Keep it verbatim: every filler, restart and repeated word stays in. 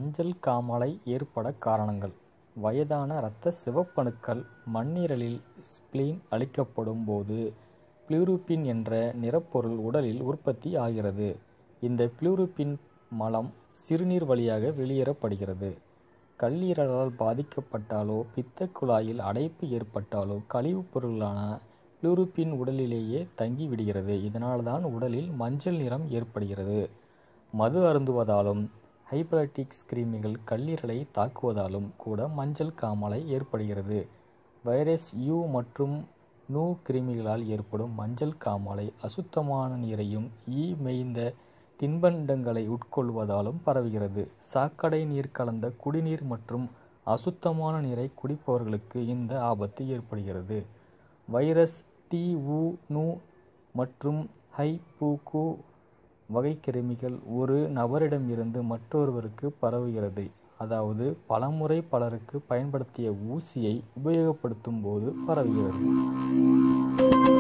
மஞ்சள் காமாலை ஏற்பட காரணங்கள். வயதான இரத்த சிவப்பணுக்கள் மண்ணீரலில் ஸ்பிளீன் அழிக்கப்படும் போது பிலிருபின் என்ற நிறப்பொருள் உடலில் உற்பத்தி ஆகிறது. இந்த பிலிருபின் மலம் சிறுநீர் வழியாக வெளியேறப்படுகிறது. கல்லீரலால் பாதிக்கப்பட்டாலோ பித்தக் குழாயில் அடைப்பு ஏற்பட்டாலோ கழிவுப் பொருளான பிலிருபின் உடலிலேயே தங்கி விடுகிறது. இதனால்தான் உடலில் மஞ்சள் நிறம் ஏற்படுகிறது. மது அருந்துவதாலும் ஹைபரடிக்ஸ் கிருமிகள் கல்லீரலை தாக்குவதாலும் கூட மஞ்சள் காமாலை ஏற்படுகிறது. வைரஸ் யு மற்றும் நு கிருமிகளால் ஏற்படும் மஞ்சள் காமாலை அசுத்தமான நீரையும் ஈ மேய்ந்த தின்பண்டங்களை உட்கொள்வதாலும் பரவுகிறது. சாக்கடை நீர் கலந்த குடிநீர் மற்றும் அசுத்தமான நீரை குடிப்பவர்களுக்கு இந்த ஆபத்து ஏற்படுகிறது. வைரஸ் டி உ நு மற்றும் ஹை பு கு வகை கிருமிகள் ஒரு நபரிடமிருந்து மற்றொருவருக்கு பரவுகிறது. அதாவது பலமுறை பலருக்கு பயன்படுத்திய ஊசியை உபயோகப்படுத்தும் போது பரவுகிறது.